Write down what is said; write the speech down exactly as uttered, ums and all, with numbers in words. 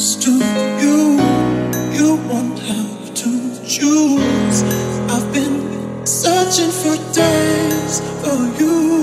close to you. You won't have to choose. I've been searching for days for you.